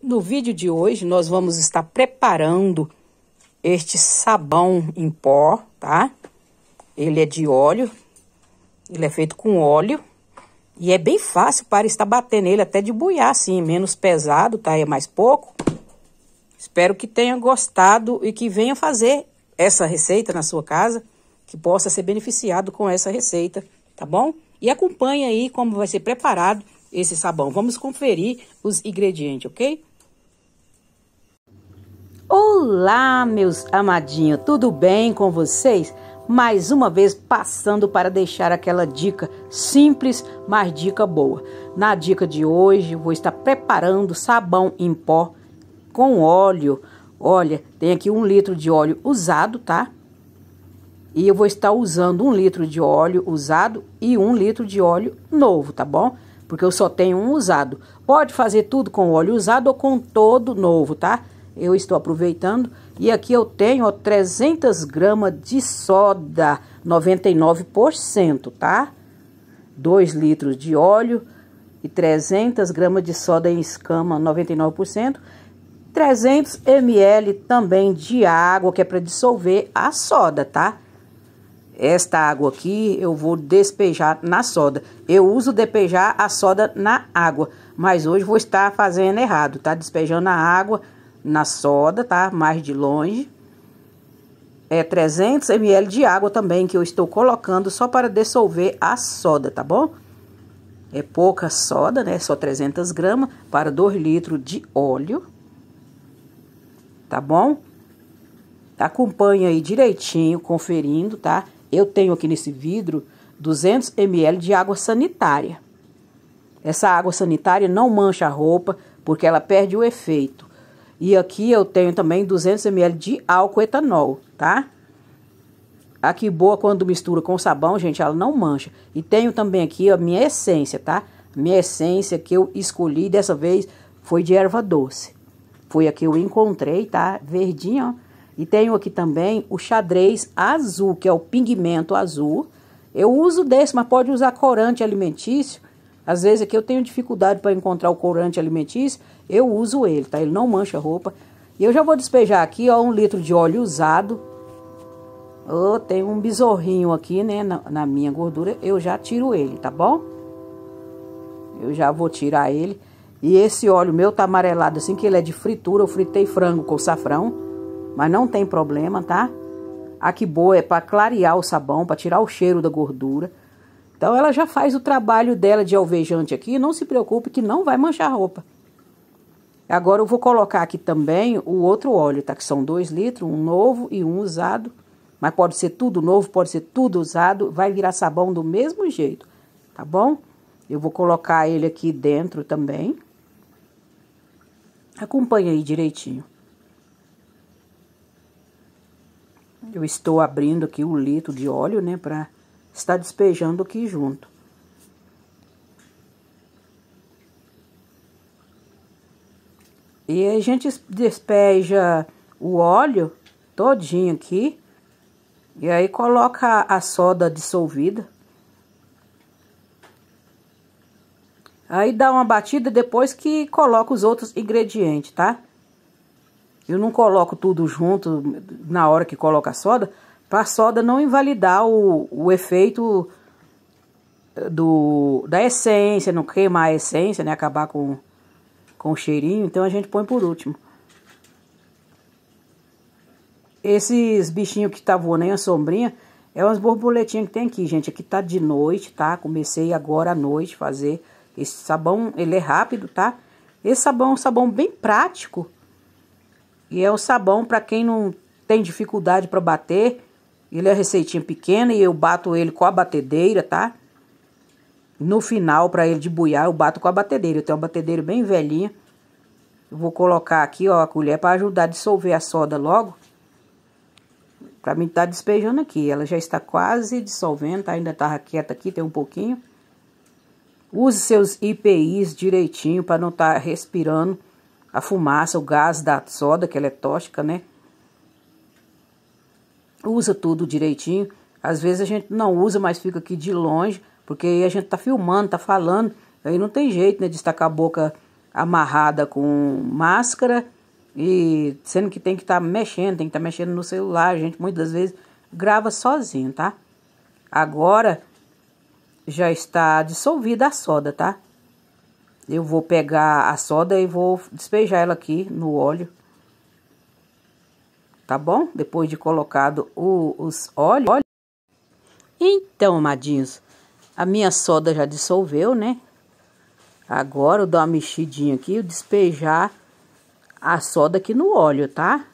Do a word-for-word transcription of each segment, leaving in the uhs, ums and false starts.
No vídeo de hoje, nós vamos estar preparando este sabão em pó, tá? Ele é de óleo, ele é feito com óleo e é bem fácil para estar batendo ele até de buiar, assim, menos pesado, tá? É mais pouco. Espero que tenha gostado e que venha fazer essa receita na sua casa, que possa ser beneficiado com essa receita, tá bom? E acompanhe aí como vai ser preparado esse sabão. Vamos conferir os ingredientes, ok? Olá, meus amadinhos, tudo bem com vocês? Mais uma vez passando para deixar aquela dica simples, mas dica boa. Na dica de hoje, vou estar preparando sabão em pó com óleo. Olha, tem aqui um litro de óleo usado, tá? E eu vou estar usando um litro de óleo usado e um litro de óleo novo, tá bom? Porque eu só tenho um usado. Pode fazer tudo com óleo usado ou com todo novo, tá? Eu estou aproveitando. E aqui eu tenho, ó, trezentas gramas de soda, noventa e nove por cento, tá? dois litros de óleo e trezentas gramas de soda em escama, noventa e nove por cento. trezentos mililitros também de água, que é para dissolver a soda, tá? Esta água aqui eu vou despejar na soda. Eu uso despejar a soda na água, mas hoje vou estar fazendo errado, tá? Despejando a água na soda, tá? Mais de longe. É trezentos mililitros de água também que eu estou colocando só para dissolver a soda, tá bom? É pouca soda, né? Só trezentas gramas para dois litros de óleo. Tá bom? Acompanha aí direitinho, conferindo, tá? Eu tenho aqui nesse vidro duzentos mililitros de água sanitária. Essa água sanitária não mancha a roupa, porque ela perde o efeito. E aqui eu tenho também duzentos mililitros de álcool etanol, tá? A que boa, quando mistura com sabão, gente, ela não mancha. E tenho também aqui a minha essência, tá? Minha essência que eu escolhi dessa vez foi de erva doce. Foi a que eu encontrei, tá? Verdinha, ó. E tenho aqui também o xadrez azul, que é o pigmento azul. Eu uso desse, mas pode usar corante alimentício. Às vezes aqui eu tenho dificuldade para encontrar o corante alimentício, eu uso ele, tá? Ele não mancha a roupa. E eu já vou despejar aqui, ó, um litro de óleo usado. Oh, tem um besorrinho aqui, né, na, na minha gordura. Eu já tiro ele, tá bom? Eu já vou tirar ele. E esse óleo meu tá amarelado assim, que ele é de fritura. Eu fritei frango com safrão, mas não tem problema, tá? A que boa é para clarear o sabão, para tirar o cheiro da gordura. Então, ela já faz o trabalho dela de alvejante aqui. Não se preocupe que não vai manchar a roupa. Agora, eu vou colocar aqui também o outro óleo, tá? Que são dois litros, um novo e um usado. Mas pode ser tudo novo, pode ser tudo usado. Vai virar sabão do mesmo jeito, tá bom? Eu vou colocar ele aqui dentro também. Acompanha aí direitinho. Eu estou abrindo aqui um litro de óleo, né? Pra estar despejando aqui junto. E a gente despeja o óleo todinho aqui. E aí coloca a soda dissolvida. Aí dá uma batida depois que coloca os outros ingredientes, tá? Eu não coloco tudo junto na hora que coloca a soda, para a soda não invalidar o, o efeito do, da essência, não queimar a essência, né? Acabar com, com o cheirinho, então a gente põe por último. Esses bichinhos que tá voando aí, a sombrinha, é umas borboletinhas que tem aqui, gente. Aqui tá de noite, tá? Comecei agora à noite fazer esse sabão, ele é rápido, tá? Esse sabão é um sabão bem prático. E é o sabão para quem não tem dificuldade para bater. Ele é receitinha pequena e eu bato ele com a batedeira, tá? No final, para ele de buiar, eu bato com a batedeira. Eu tenho uma batedeira bem velhinha. Eu vou colocar aqui, ó, a colher para ajudar a dissolver a soda logo. Para mim tá despejando aqui. Ela já está quase dissolvendo, tá? Ainda tá quieta aqui, tem um pouquinho. Use seus I P Is direitinho para não estar respirando a fumaça, o gás da soda, que ela é tóxica, né? Usa tudo direitinho. Às vezes a gente não usa, mas fica aqui de longe, porque aí a gente tá filmando, tá falando. Aí não tem jeito, né, de estacar a boca amarrada com máscara, e sendo que tem que estar tá mexendo, tem que estar tá mexendo no celular. A gente muitas vezes grava sozinho, tá? Agora já está dissolvida a soda, tá? Eu vou pegar a soda e vou despejar ela aqui no óleo. Tá bom? Depois de colocado o, os óleos. Então, amadinhos, a minha soda já dissolveu, né? Agora eu dou uma mexidinha aqui, despejar a soda aqui no óleo, tá?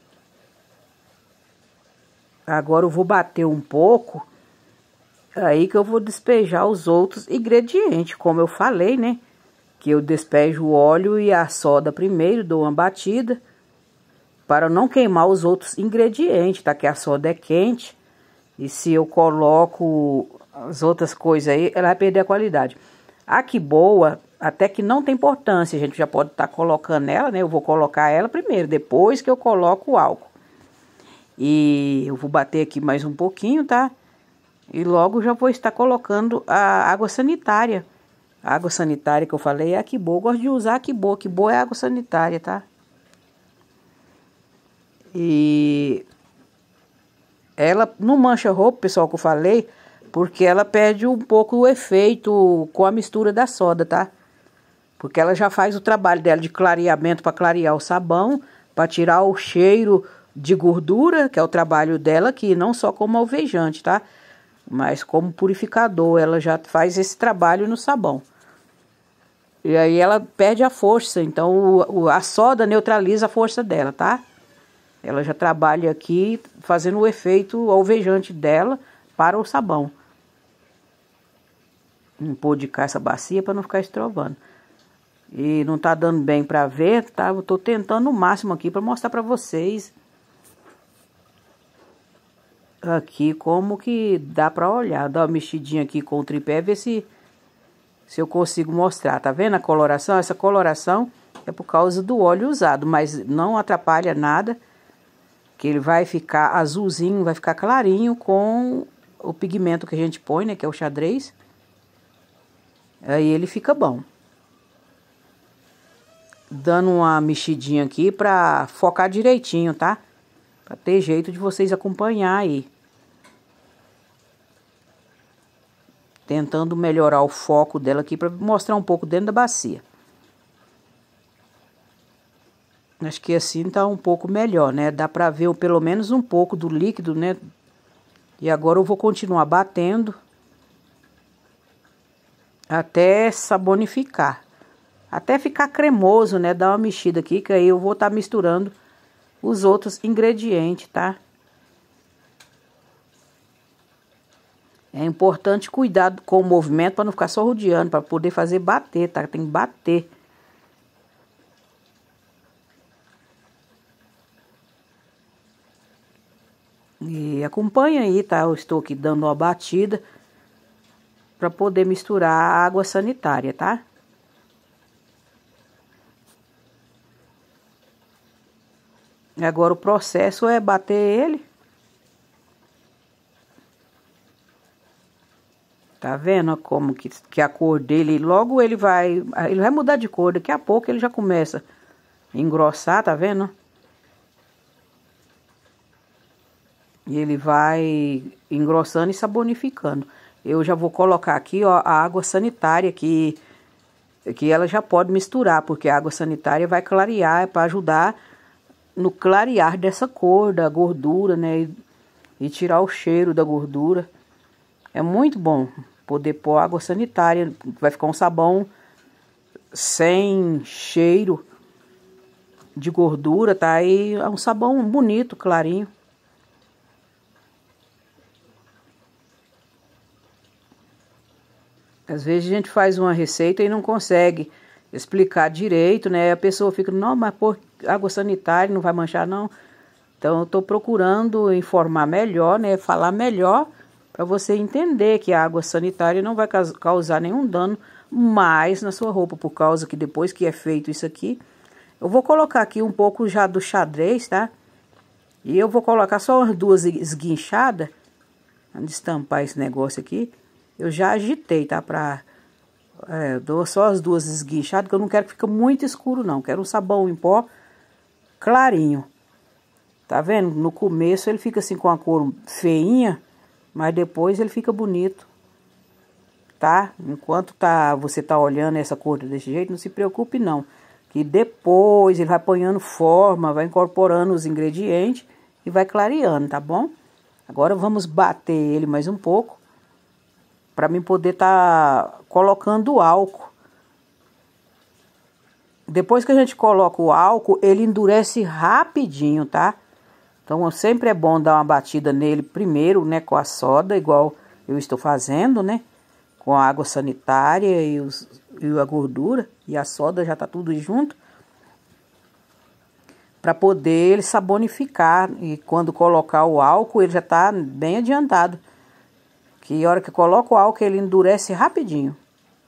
Agora eu vou bater um pouco, aí que eu vou despejar os outros ingredientes, como eu falei, né? Que eu despejo o óleo e a soda primeiro, dou uma batida, para não queimar os outros ingredientes, tá? Que a soda é quente, e se eu coloco as outras coisas aí, ela vai perder a qualidade. A que boa, até que não tem importância, a gente já pode estar tá colocando ela, né? Eu vou colocar ela primeiro, depois que eu coloco o álcool. E eu vou bater aqui mais um pouquinho, tá? E logo já vou estar colocando a água sanitária. A água sanitária que eu falei é a que boa, eu gosto de usar a que boa, que boa é a água sanitária, tá? E ela não mancha roupa, pessoal, que eu falei, porque ela perde um pouco o efeito com a mistura da soda, tá? Porque ela já faz o trabalho dela de clareamento para clarear o sabão, para tirar o cheiro de gordura, que é o trabalho dela aqui, não só como alvejante, tá? Mas como purificador, ela já faz esse trabalho no sabão. E aí ela perde a força, então o, o, a soda neutraliza a força dela, tá? Ela já trabalha aqui fazendo o efeito alvejante dela para o sabão. Não pôde cá essa bacia para não ficar estrovando. E não tá dando bem para ver, tá? Eu tô tentando o máximo aqui para mostrar para vocês aqui como que dá para olhar. Dá uma mexidinha aqui com o tripé, ver se se eu consigo mostrar. Tá vendo a coloração? Essa coloração é por causa do óleo usado, mas não atrapalha nada, que ele vai ficar azulzinho, vai ficar clarinho com o pigmento que a gente põe, né, que é o xadrez. Aí ele fica bom. Dando uma mexidinha aqui pra focar direitinho, tá? Pra ter jeito de vocês acompanhar aí. Tentando melhorar o foco dela aqui pra mostrar um pouco dentro da bacia. Acho que assim tá um pouco melhor, né? Dá pra ver pelo menos um pouco do líquido, né? E agora eu vou continuar batendo até sabonificar. Até ficar cremoso, né? Dá uma mexida aqui, que aí eu vou estar tá misturando os outros ingredientes, tá? É importante cuidar com o movimento para não ficar só rodeando, para poder fazer bater, tá? Tem que bater. E acompanha aí, tá? Eu estou aqui dando uma batida para poder misturar a água sanitária, tá? Agora o processo é bater ele. Tá vendo como que, que a cor dele, logo ele vai, ele vai mudar de cor, daqui a pouco ele já começa a engrossar, tá vendo? E ele vai engrossando e sabonificando. Eu já vou colocar aqui, ó, a água sanitária que, que ela já pode misturar, porque a água sanitária vai clarear, é para ajudar no clarear dessa cor da gordura, né? E, e tirar o cheiro da gordura. É muito bom poder pôr água sanitária, vai ficar um sabão sem cheiro de gordura, tá? E é um sabão bonito, clarinho. Às vezes a gente faz uma receita e não consegue explicar direito, né? A pessoa fica, não, mas pô, água sanitária não vai manchar, não. Então eu tô procurando informar melhor, né? Falar melhor para você entender que a água sanitária não vai causar nenhum dano mais na sua roupa, por causa que depois que é feito isso aqui, eu vou colocar aqui um pouco já do xadrez, tá? E eu vou colocar só umas duas esguinchadas, antes de estampar esse negócio aqui. Eu já agitei, tá? Pra É, eu dou só as duas esguinchadas, que eu não quero que fique muito escuro, não. Quero um sabão em pó clarinho. Tá vendo? No começo ele fica assim com a cor feinha, mas depois ele fica bonito. Tá? Enquanto tá, você tá olhando essa cor desse jeito, não se preocupe não. Que depois ele vai apanhando forma, vai incorporando os ingredientes e vai clareando, tá bom? Agora vamos bater ele mais um pouco, para mim poder tá colocando o álcool. Depois que a gente coloca o álcool, ele endurece rapidinho, tá? Então sempre é bom dar uma batida nele primeiro, né, com a soda, igual eu estou fazendo, né? Com a água sanitária e, os, e a gordura e a soda já tá tudo junto. Para poder ele sabonificar. E quando colocar o álcool, ele já tá bem adiantado. Que a hora que coloca o álcool, ele endurece rapidinho.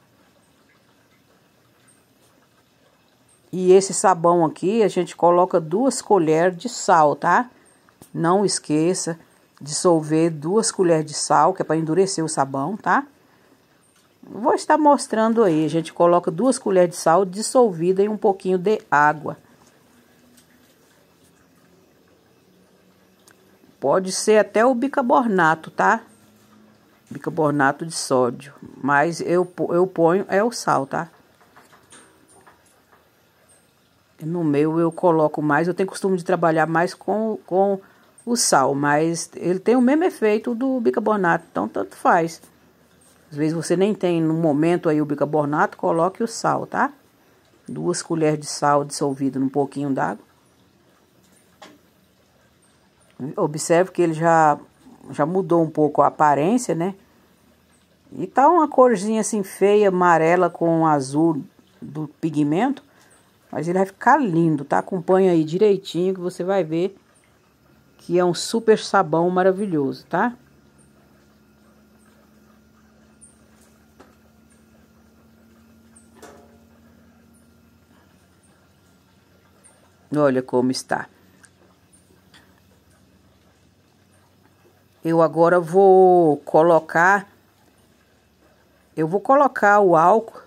E esse sabão aqui, a gente coloca duas colheres de sal, tá? Não esqueça de dissolver duas colheres de sal, que é para endurecer o sabão, tá? Vou estar mostrando aí. A gente coloca duas colheres de sal dissolvida em um pouquinho de água. Pode ser até o bicarbonato, tá? Bicarbonato de sódio. Mas eu, eu ponho é o sal, tá? No meu eu coloco mais. Eu tenho costume de trabalhar mais com, com o sal. Mas ele tem o mesmo efeito do bicarbonato. Então tanto faz. Às vezes você nem tem no momento aí o bicarbonato, coloque o sal, tá? Duas colheres de sal dissolvido num pouquinho d'água. Observe que ele já, já mudou um pouco a aparência, né? E tá uma corzinha assim feia, amarela com azul do pigmento. Mas ele vai ficar lindo, tá? Acompanha aí direitinho que você vai ver que é um super sabão maravilhoso, tá? Olha como está. Eu agora vou colocar, eu vou colocar o álcool.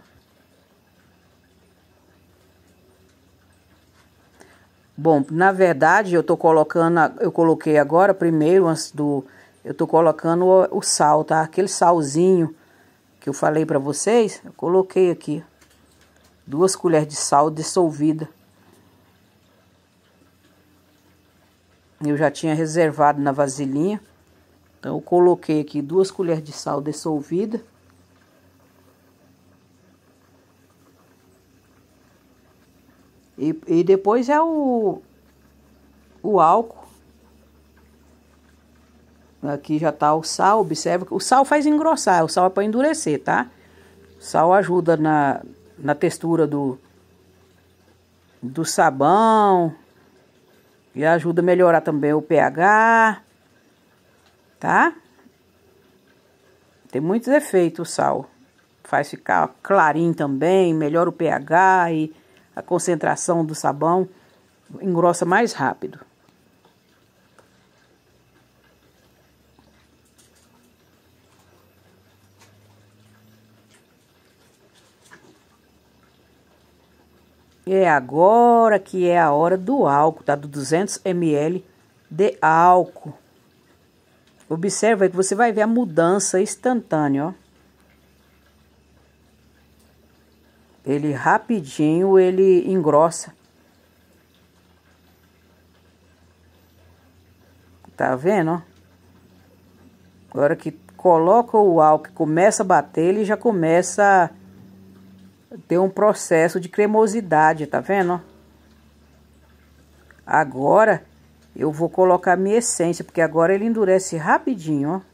Bom, na verdade eu tô colocando, eu coloquei agora primeiro, antes do, eu tô colocando o, o sal, tá? Aquele salzinho que eu falei pra vocês, eu coloquei aqui. Duas colheres de sal dissolvida. Eu já tinha reservado na vasilhinha. Então, eu coloquei aqui duas colheres de sal dissolvida. E, e depois é o, o álcool. Aqui já tá o sal, observa que o sal faz engrossar, o sal é para endurecer, tá? O sal ajuda na, na textura do, do sabão. E ajuda a melhorar também o pH, tá? Tem muitos efeitos o sal. Faz ficar clarinho também, melhora o pH e a concentração do sabão, engrossa mais rápido. E é agora que é a hora do álcool, tá? Do duzentos mililitros de álcool. Observa aí que você vai ver a mudança instantânea, ó. Ele rapidinho, ele engrossa. Tá vendo, ó? Agora que coloca o álcool e começa a bater, ele já começa a ter um processo de cremosidade, tá vendo, ó? Agora eu vou colocar minha essência, porque agora ele endurece rapidinho, ó.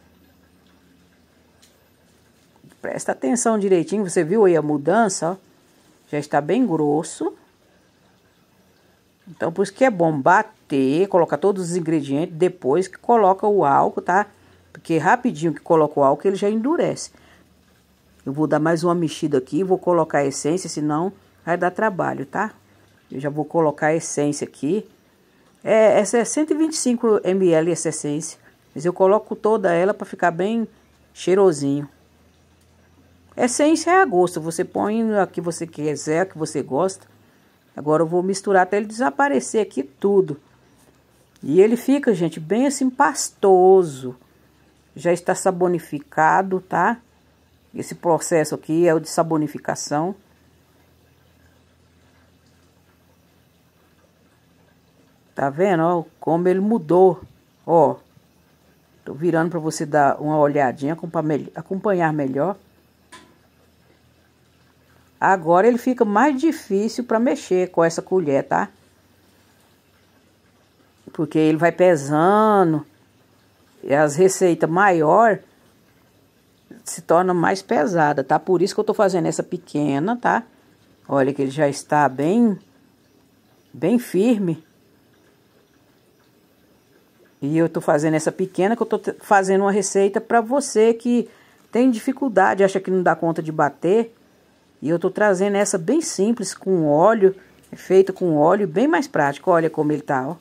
Presta atenção direitinho, você viu aí a mudança, ó? Já está bem grosso. Então, por isso que é bom bater, colocar todos os ingredientes, depois que coloca o álcool, tá? Porque rapidinho que coloca o álcool, ele já endurece. Eu vou dar mais uma mexida aqui, vou colocar a essência, senão vai dar trabalho, tá? Eu já vou colocar a essência aqui. É, essa é cento e vinte e cinco mililitros essa essência. Mas eu coloco toda ela para ficar bem cheirosinho. Essência é a gosto, você põe a que você quiser, a que você gosta. Agora eu vou misturar até ele desaparecer aqui tudo. E ele fica, gente, bem assim pastoso. Já está sabonificado, tá? Esse processo aqui é o de sabonificação. Tá vendo, ó, como ele mudou, ó. Tô virando para você dar uma olhadinha, acompanhar melhor. Agora ele fica mais difícil para mexer com essa colher, tá? Porque ele vai pesando. E as receitas maior se torna mais pesada, tá? Por isso que eu tô fazendo essa pequena, tá? Olha que ele já está bem, bem firme. E eu tô fazendo essa pequena, que eu tô fazendo uma receita para você que tem dificuldade, acha que não dá conta de bater. E eu tô trazendo essa bem simples, com óleo, feita com óleo, bem mais prático. Olha como ele tá, ó.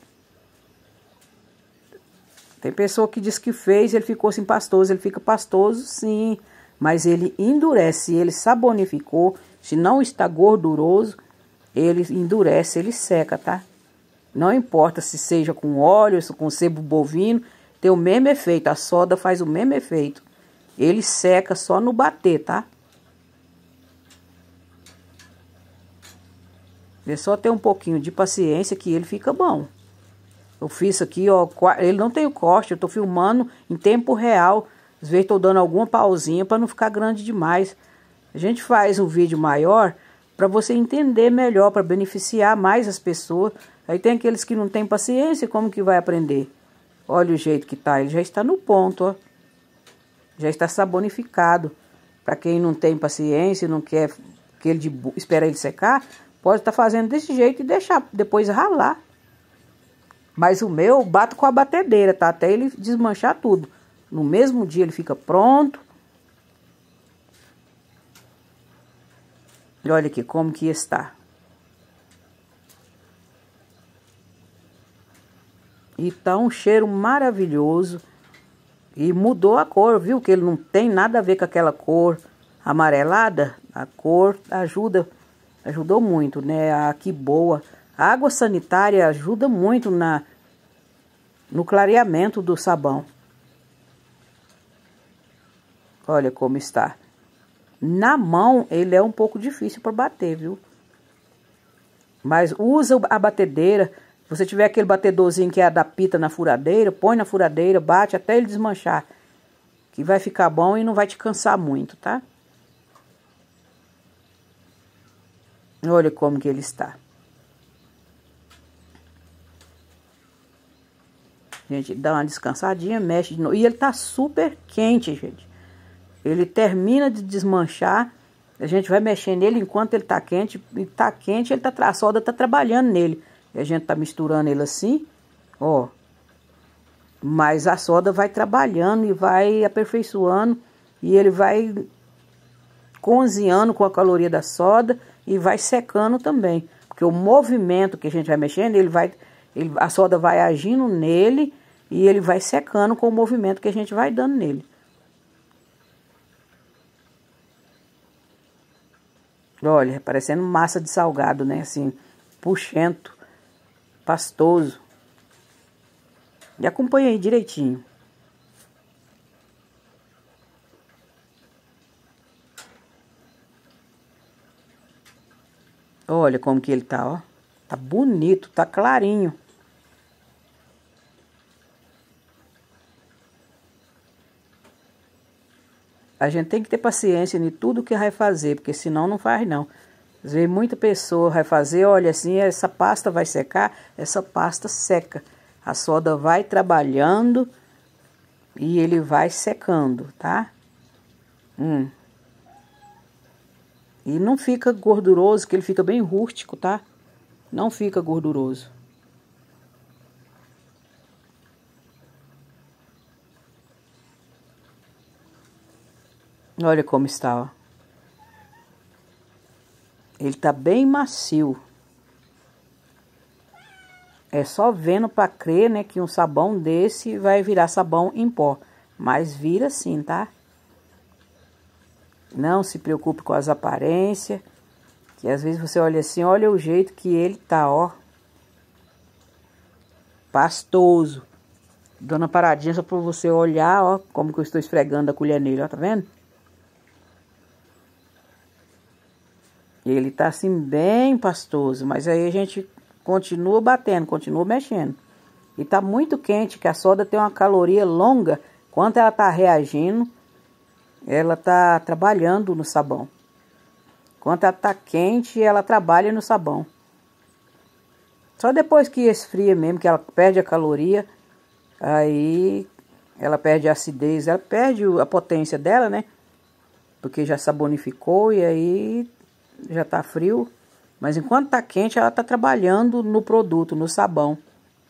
Tem pessoa que diz que fez, ele ficou assim pastoso. Ele fica pastoso, sim, mas ele endurece, ele sabonificou. Se não está gorduroso, ele endurece, ele seca, tá? Não importa se seja com óleo, se com sebo bovino, tem o mesmo efeito. A soda faz o mesmo efeito. Ele seca só no bater, tá? É só ter um pouquinho de paciência que ele fica bom. Eu fiz aqui, ó, ele não tem o corte, eu tô filmando em tempo real. Às vezes tô dando alguma pausinha para não ficar grande demais. A gente faz um vídeo maior para você entender melhor, para beneficiar mais as pessoas. Aí tem aqueles que não têm paciência, como que vai aprender? Olha o jeito que tá, ele já está no ponto, ó. Já está sabonificado. Para quem não tem paciência, não quer que ele de, espera ele secar, pode estar fazendo desse jeito e deixar depois ralar. Mas o meu, eu bato com a batedeira, tá? Até ele desmanchar tudo. No mesmo dia ele fica pronto. E olha aqui como que está. E tá um cheiro maravilhoso. E mudou a cor, viu? Que ele não tem nada a ver com aquela cor amarelada. A cor ajuda, ajudou muito, né? A que boa. A água sanitária ajuda muito na, no clareamento do sabão. Olha como está. Na mão, ele é um pouco difícil para bater, viu? Mas usa a batedeira. Se você tiver aquele batedorzinho que é da pita na furadeira, põe na furadeira, bate até ele desmanchar. Que vai ficar bom e não vai te cansar muito, tá? Olha como que ele está. Gente, dá uma descansadinha, mexe de novo. E ele tá super quente, gente. Ele termina de desmanchar. A gente vai mexendo nele enquanto ele tá quente. E tá quente, ele tá, a solda tá trabalhando nele. E a gente tá misturando ele assim, ó. Mas a soda vai trabalhando e vai aperfeiçoando. E ele vai cozinhando com a caloria da soda e vai secando também. Porque o movimento que a gente vai mexendo, ele vai... Ele, a soda vai agindo nele e ele vai secando com o movimento que a gente vai dando nele. Olha, parecendo massa de salgado, né? Assim, puxento, pastoso. E acompanha aí direitinho. Olha como que ele tá, ó. Tá bonito, tá clarinho. A gente tem que ter paciência em tudo que vai fazer, porque senão não faz não. Às vezes muita pessoa vai fazer, olha assim, essa pasta vai secar, essa pasta seca. A soda vai trabalhando e ele vai secando, tá? Hum. E não fica gorduroso, que ele fica bem rústico, tá? Não fica gorduroso. Olha como está, ó. Ele tá bem macio. É só vendo para crer, né, que um sabão desse vai virar sabão em pó. Mas vira sim, tá? Não se preocupe com as aparências, que às vezes você olha assim, olha o jeito que ele tá, ó. Pastoso. Dona paradinha só pra você olhar, ó, como que eu estou esfregando a colher nele, ó, tá vendo? Ele tá assim bem pastoso, mas aí a gente continua batendo, continua mexendo. E tá muito quente, que a soda tem uma caloria longa. Enquanto ela tá reagindo, ela tá trabalhando no sabão. Enquanto ela tá quente, ela trabalha no sabão. Só depois que esfria mesmo, que ela perde a caloria, aí ela perde a acidez, ela perde a potência dela, né? Porque já sabonificou e aí já tá frio. Mas enquanto tá quente, ela tá trabalhando no produto, no sabão.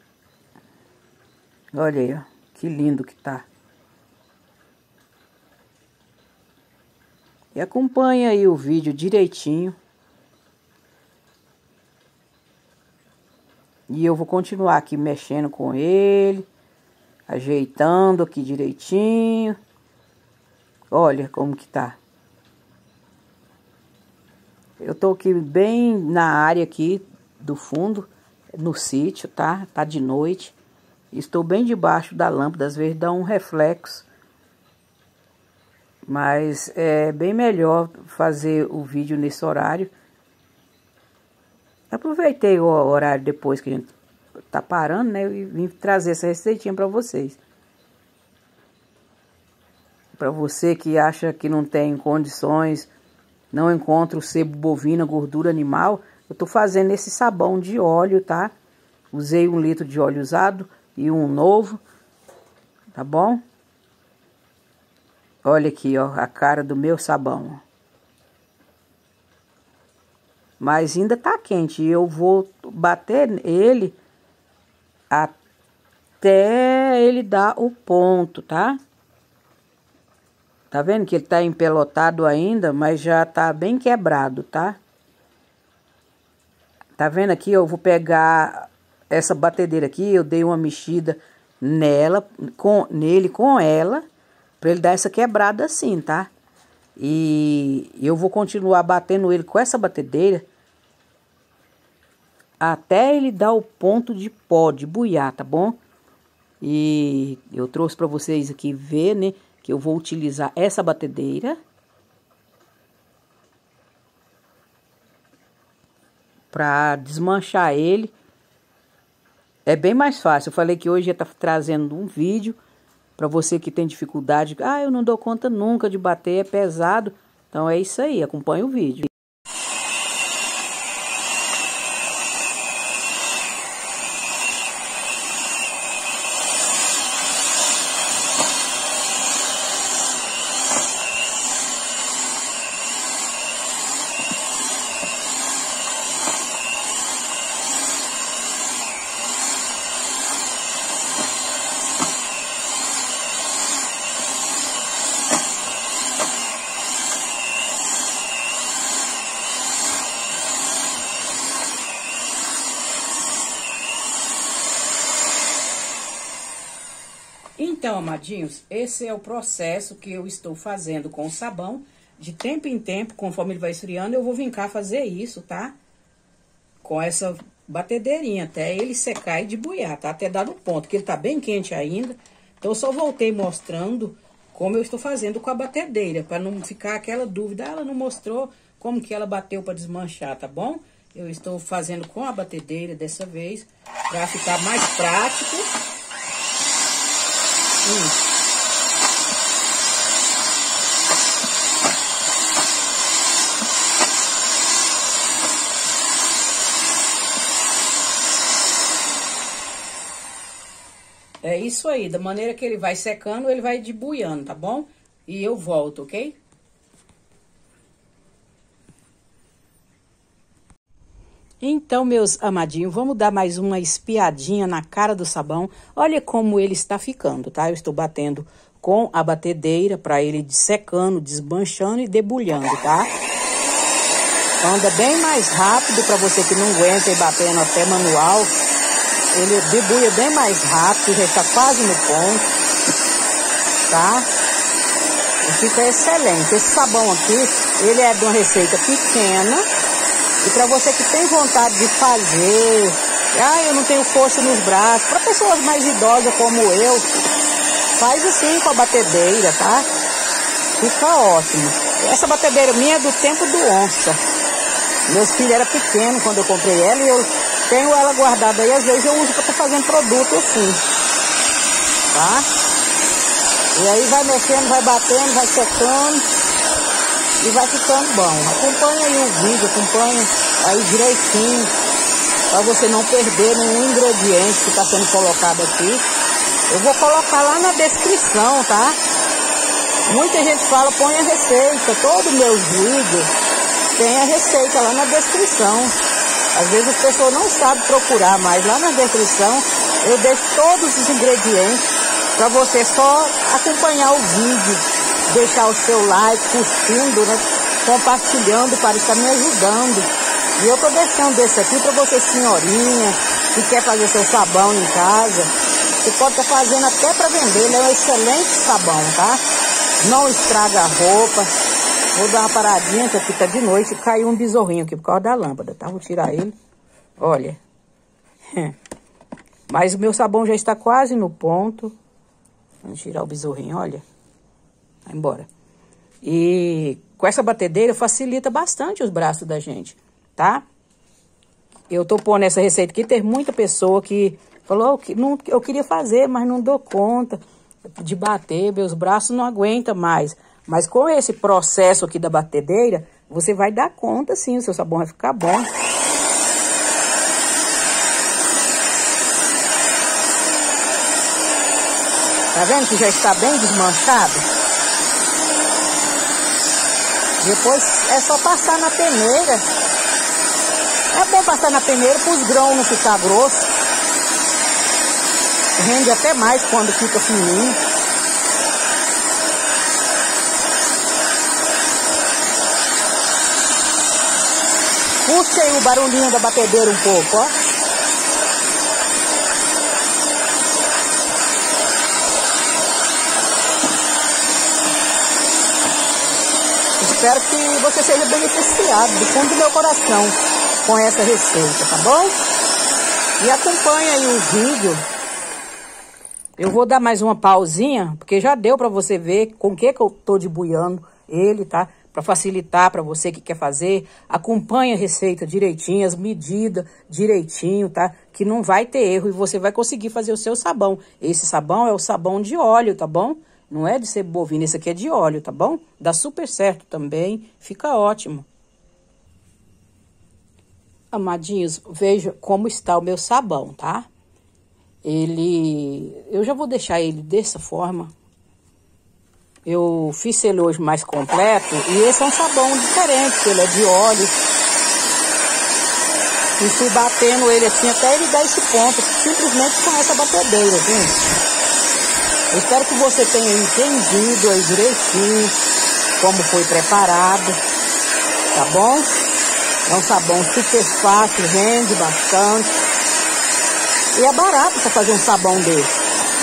Olha aí, ó, que lindo que tá. E acompanha aí o vídeo direitinho. E eu vou continuar aqui mexendo com ele, ajeitando aqui direitinho. Olha como que tá. Eu tô aqui bem na área aqui do fundo, no sítio, tá? Tá de noite. Estou bem debaixo da lâmpada, às vezes dá um reflexo. Mas é bem melhor fazer o vídeo nesse horário. Aproveitei o horário depois que a gente tá parando, né? E vim trazer essa receitinha para vocês. Para você que acha que não tem condições, não encontra o sebo bovino, gordura animal, eu tô fazendo esse sabão de óleo, tá? Usei um litro de óleo usado e um novo, tá bom? Olha aqui, ó, a cara do meu sabão. Mas ainda tá quente. E eu vou bater ele até ele dar o ponto, tá? Tá vendo que ele tá empelotado ainda, mas já tá bem quebrado, tá? Tá vendo aqui? Eu vou pegar essa batedeira aqui, eu dei uma mexida nela, com, nele com ela, pra ele dar essa quebrada assim, tá? E eu vou continuar batendo ele com essa batedeira até ele dar o ponto de pó, de buiar, tá bom? E eu trouxe para vocês aqui ver, né, que eu vou utilizar essa batedeira para desmanchar ele. É bem mais fácil. Eu falei que hoje ia estar trazendo um vídeo para você que tem dificuldade. Ah, eu não dou conta nunca de bater, é pesado. Então é isso aí, acompanha o vídeo. Então, amadinhos, esse é o processo que eu estou fazendo com o sabão. De tempo em tempo, conforme ele vai esfriando, eu vou vir cá fazer isso, tá? Com essa batedeirinha, até ele secar e debuiar, tá? Até dar no ponto, que ele tá bem quente ainda. Então, eu só voltei mostrando como eu estou fazendo com a batedeira, para não ficar aquela dúvida. Ah, ela não mostrou como que ela bateu para desmanchar, tá bom? Eu estou fazendo com a batedeira dessa vez, para ficar mais prático. Hum. É isso aí, da maneira que ele vai secando, ele vai debuiando, tá bom? E eu volto, ok? Então, meus amadinhos, vamos dar mais uma espiadinha na cara do sabão. Olha como ele está ficando, tá? Eu estou batendo com a batedeira para ele secando, desmanchando e debulhando, tá? Anda bem mais rápido para você que não aguenta ir batendo até manual. Ele debuia bem mais rápido, já está quase no ponto, tá? fica excelente. Esse sabão aqui, ele é de uma receita pequena. E para você que tem vontade de fazer, ah, eu não tenho força nos braços, para pessoas mais idosas como eu, faz assim com a batedeira, tá? Fica ótimo. Essa batedeira minha é do tempo do onça. Meus filhos eram pequenos quando eu comprei ela e eu tenho ela guardada aí. Às vezes eu uso para estar fazendo produto assim, tá? E aí vai mexendo, vai batendo, vai secando e vai ficando bom. Acompanha aí o vídeo, acompanha aí direitinho, para você não perder nenhum ingrediente que está sendo colocado aqui. Eu vou colocar lá na descrição, tá? Muita gente fala, põe a receita. Todos meus vídeos tem a receita lá na descrição. Às vezes as pessoas não sabem procurar, mas lá na descrição eu deixo todos os ingredientes para você só acompanhar o vídeo, deixar o seu like, curtindo, né? Compartilhando para estar me ajudando. E eu tô deixando desse aqui para você, senhorinha, que quer fazer seu sabão em casa. Você pode estar fazendo até para vender, ele é um excelente sabão, tá? Não estraga a roupa. Vou dar uma paradinha, que aqui tá de noite, caiu um besorrinho aqui por causa da lâmpada, tá? Vou tirar ele. Olha. Mas o meu sabão já está quase no ponto. Vamos tirar o besorrinho, olha. Vai embora. E com essa batedeira facilita bastante os braços da gente, tá? Eu tô pondo essa receita aqui, tem muita pessoa que falou que não, eu queria fazer, mas não dou conta de bater, meus braços não aguentam mais. Mas com esse processo aqui da batedeira, você vai dar conta sim, o seu sabão vai ficar bom. Tá vendo que já está bem desmanchado? Depois é só passar na peneira. É bom passar na peneira para os grãos não ficar grosso. Rende até mais quando fica fininho. Puxa aí o barulhinho da batedeira um pouco, ó. Espero que você seja beneficiado do fundo do meu coração com essa receita, tá bom? E acompanha aí o vídeo. Eu vou dar mais uma pausinha, porque já deu pra você ver com o que que eu tô debuiando ele, tá? Pra facilitar pra você que quer fazer. Acompanha a receita direitinho, as medidas direitinho, tá? Que não vai ter erro e você vai conseguir fazer o seu sabão. Esse sabão é o sabão de óleo, tá bom? Não é de sebo bovino, esse aqui é de óleo, tá bom? Dá super certo também, fica ótimo. Amadinhos, veja como está o meu sabão, tá? Ele... Eu já vou deixar ele dessa forma. Eu fiz ele hoje mais completo e esse é um sabão diferente, porque ele é de óleo. E fui batendo ele assim até ele dar esse ponto, simplesmente com essa batedeira, gente. Eu espero que você tenha entendido aí direitinho como foi preparado, tá bom? É um sabão super fácil, rende bastante. E é barato para fazer um sabão desse.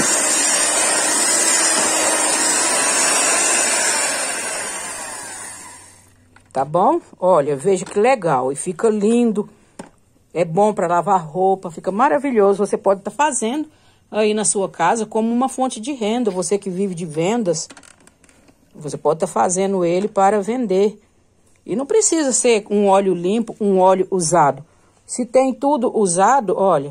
Tá bom? Olha, veja que legal. E fica lindo. É bom para lavar roupa, fica maravilhoso. Você pode estar fazendo aí na sua casa como uma fonte de renda. Você que vive de vendas, você pode estar fazendo ele para vender. E não precisa ser um óleo limpo, um óleo usado. Se tem tudo usado, olha,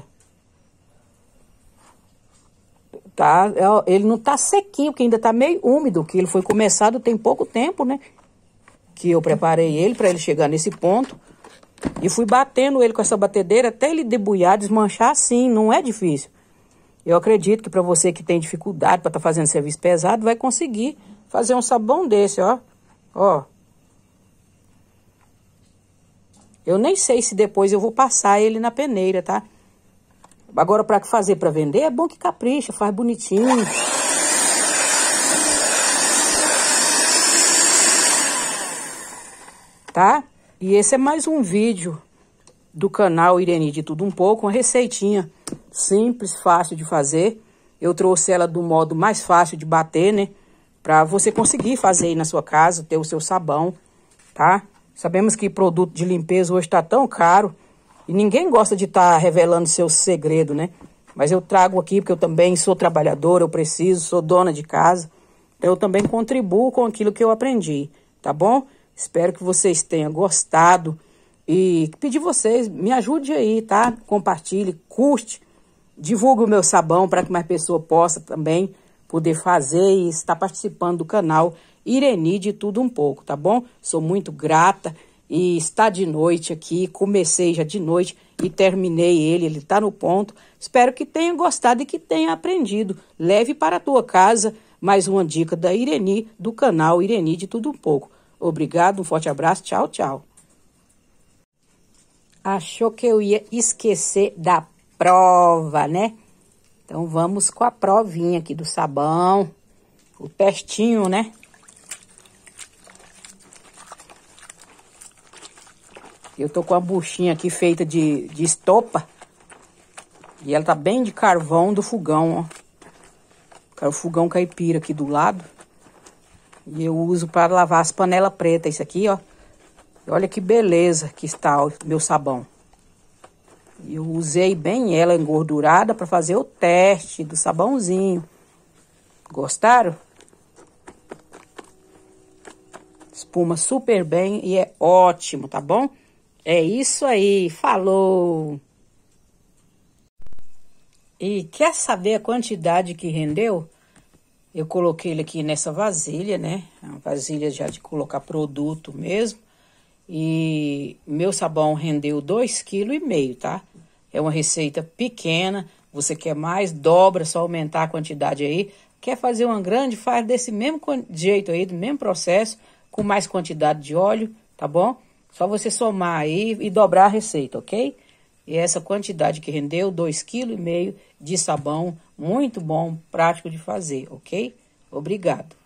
tá, ele não tá sequinho, porque ainda tá meio úmido, que ele foi começado tem pouco tempo, né? Que eu preparei ele para ele chegar nesse ponto. E fui batendo ele com essa batedeira até ele debuiar, desmanchar assim, não é difícil. Eu acredito que para você que tem dificuldade para estar tá fazendo serviço pesado, vai conseguir fazer um sabão desse, ó. Ó. Eu nem sei se depois eu vou passar ele na peneira, tá? Agora, para fazer para vender, é bom que capricha, faz bonitinho. Tá? E esse é mais um vídeo do canal Irene de Tudo Um Pouco, uma receitinha simples, fácil de fazer. Eu trouxe ela do modo mais fácil de bater, né? para você conseguir fazer aí na sua casa, ter o seu sabão, tá? Sabemos que produto de limpeza hoje tá tão caro e ninguém gosta de estar tá revelando seu segredo, né? Mas eu trago aqui porque eu também sou trabalhadora, eu preciso, sou dona de casa. Então eu também contribuo com aquilo que eu aprendi, tá bom? Espero que vocês tenham gostado e pedir vocês, me ajude aí, tá? Compartilhe, curte, divulgue o meu sabão para que mais pessoas possam também poder fazer e estar participando do canal Ireni de Tudo Um Pouco, tá bom? Sou muito grata e está de noite aqui, comecei já de noite e terminei ele, ele tá no ponto. Espero que tenha gostado e que tenha aprendido. Leve para a tua casa mais uma dica da Ireni, do canal Ireni de Tudo Um Pouco. Obrigado, um forte abraço, tchau, tchau. Achou que eu ia esquecer da prova, né? Então, vamos com a provinha aqui do sabão. O testinho, né? Eu tô com a buchinha aqui feita de, de estopa. E ela tá bem de carvão do fogão, ó. O fogão caipira aqui do lado. E eu uso para lavar as panelas pretas. Isso aqui, ó. E olha que beleza que está o meu sabão. Eu usei bem ela engordurada para fazer o teste do sabãozinho. Gostaram? Espuma super bem e é ótimo, tá bom? É isso aí, falou! E quer saber a quantidade que rendeu? Eu coloquei ele aqui nessa vasilha, né? Uma vasilha já de colocar produto mesmo. E meu sabão rendeu dois vírgula cinco quilos, tá? É uma receita pequena. Você quer mais, dobra, só aumentar a quantidade aí. Quer fazer uma grande, faz desse mesmo jeito aí, do mesmo processo, com mais quantidade de óleo, tá bom? Só você somar aí e dobrar a receita, ok? E essa quantidade que rendeu, dois vírgula cinco quilos de sabão, muito bom, prático de fazer, ok? Obrigado.